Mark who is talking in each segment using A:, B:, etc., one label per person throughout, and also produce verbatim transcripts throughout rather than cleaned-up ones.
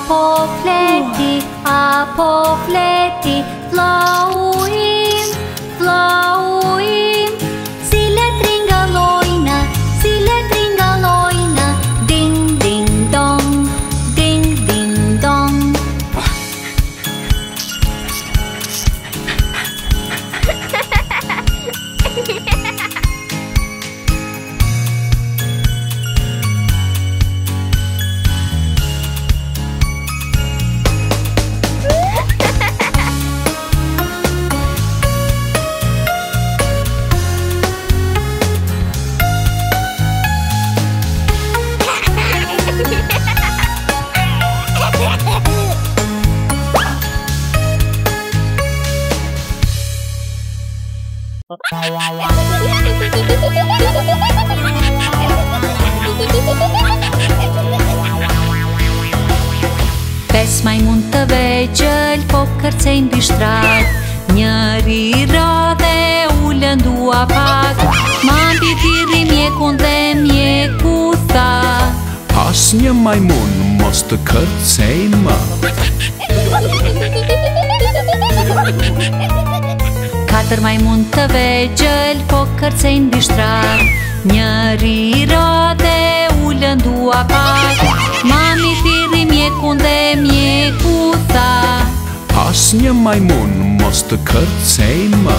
A: po fleti, a po fleti, flauim, flauim. Zile tringaloina, zile tringaloina, ding ding dong, ding ding dong. Pes maimun të vegjël, po kërcejnë bishtrat. Njëri ra dhe ullën dua pak, mandi thirri mjekun dhe mjeku tha:
B: Asnjë majmun mos të kërcej më.
A: Katër majmun të vegjël, po kërcejnë bishtrat. Njëri ra dhe ullën dua pak, mami thirri mjekun dhe mjeku tha:
B: Asnjë majmun mos të kërcej më.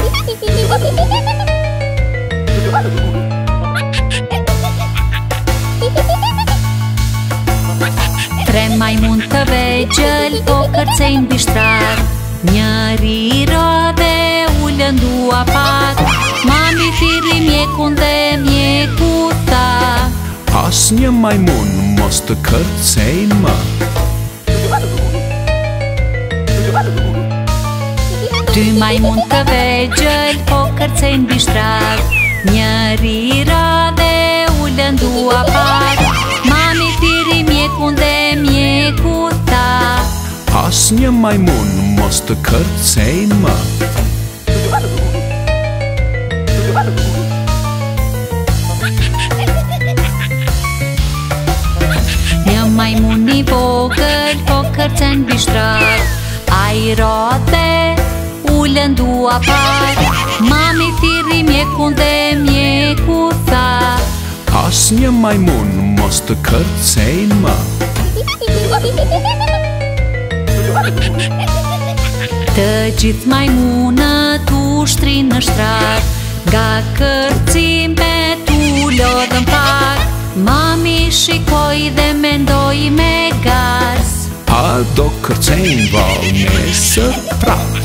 A: Tre majmun të vegjël, po kërcejnë bishtrar. Njëri ra dhe ullën dua pak, mami thirri mjekun dhe mjeku tha:
B: Asnjë majmun mos të kërcej më.
A: Dy majmun të vegjël, po kërcejnë bishtrar. Njëri ra dhe ullën dua pak, mami thirri mjekun dhe mjeku tha:
B: Asnjë majmun mos të kërcej më.
A: Një majmun i vogël, po kërcen bishtrar. Ai ra dhe ullën dua pak, mami thirri mjekun dhe mjeku tha:
B: Asnjë majmun mos të kërcej më.
A: Të gjithë majmunët ushtrin në shtrat, nga kërcimet u lodhën pak. Mami shikoj dhe mendoj me gas:
B: A do kërcejnë val nesër prap?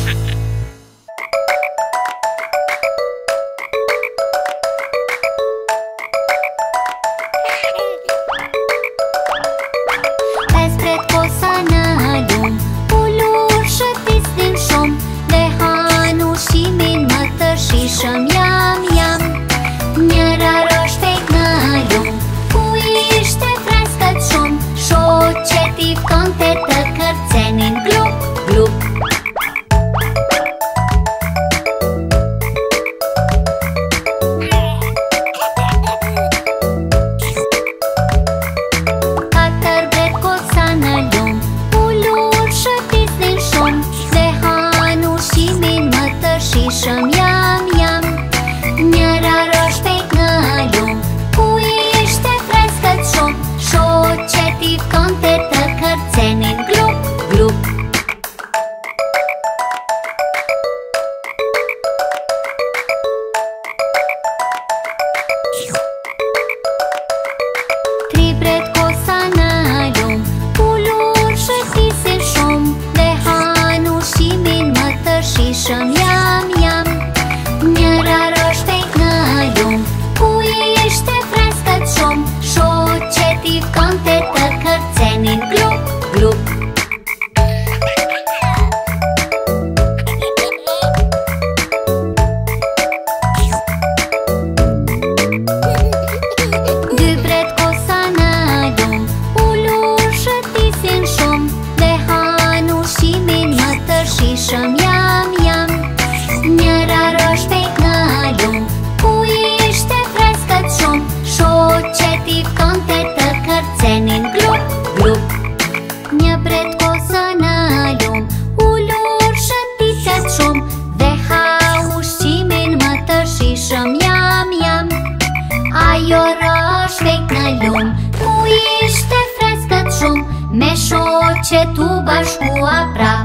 C: Një bretkosa në lum, ullur shëtitet shumë, dhe ha ushqimin më të shishëm, jam, jam. Ajo rë shpejt në lum, ku ishte freskët shumë, me shoqet u bashkua prap.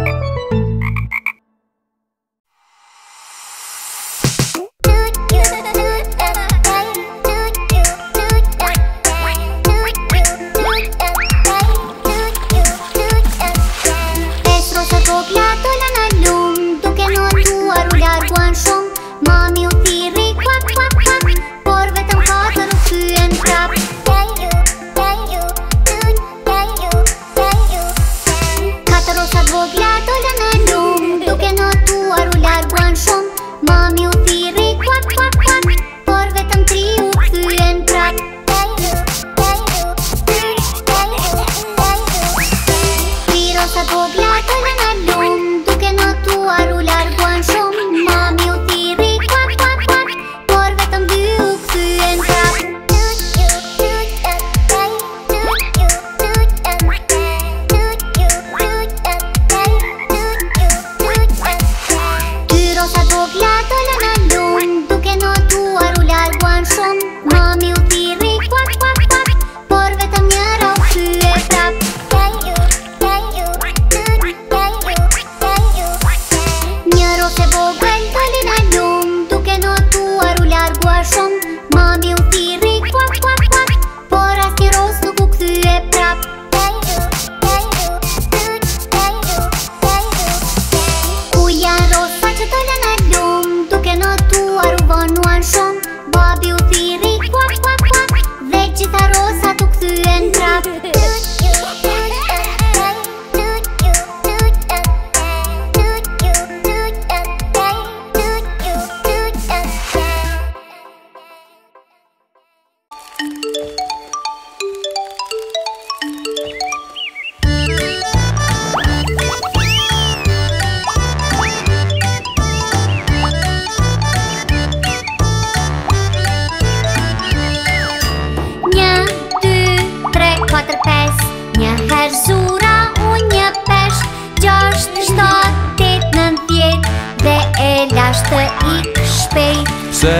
B: Se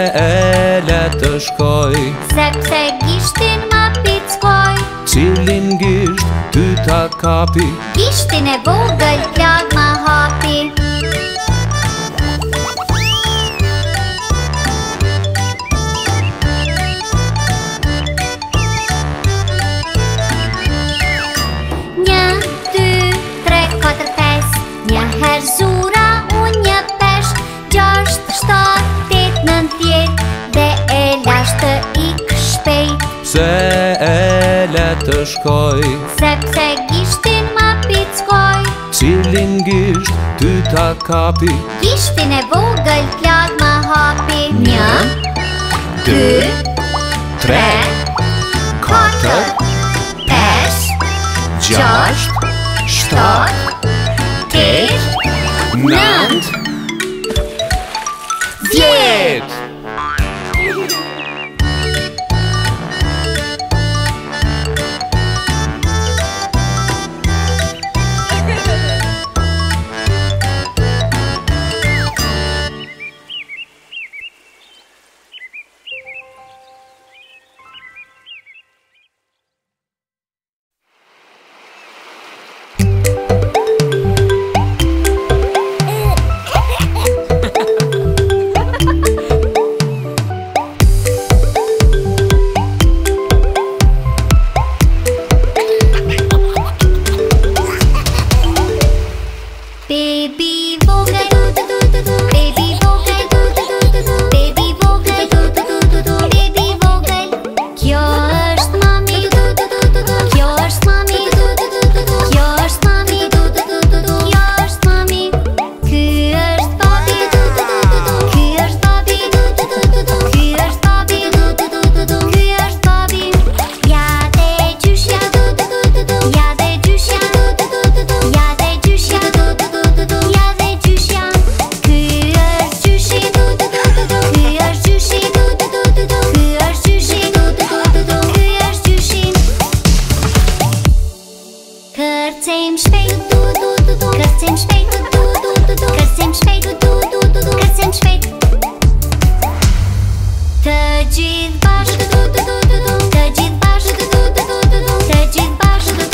B: e le të shkoj,
C: sepse gishtin ma pickoj.
B: Cilin gisht ty ta kapi,
C: Gishtin e vogël plag ma hapi. Një, dy, tre, katër, pes, një herë zura, unë një pesh, gjasht, shtat, tet, nën, tjet, dhe e lasht të ik shpejt.
B: se e le të shkoj,
C: Sepse gishtin ma pickoj.
B: Cilin gisht ty ta kapi,
C: Gishtin e vogël plag ma hapi. Një, dy, tre, katër, pes, gjasht, shtat, tet, nënt,
B: dhjetë.
C: Kërcejmë shpejt, du du du du. Kërcejmë shpejt, du du du du. Kërcejmë shpejt, du du du du. Kërcejmë shpejt. Të gjithë bashkë, du du du du. Të gjithë bashkë, du du du du. Të gjithë bashkë, du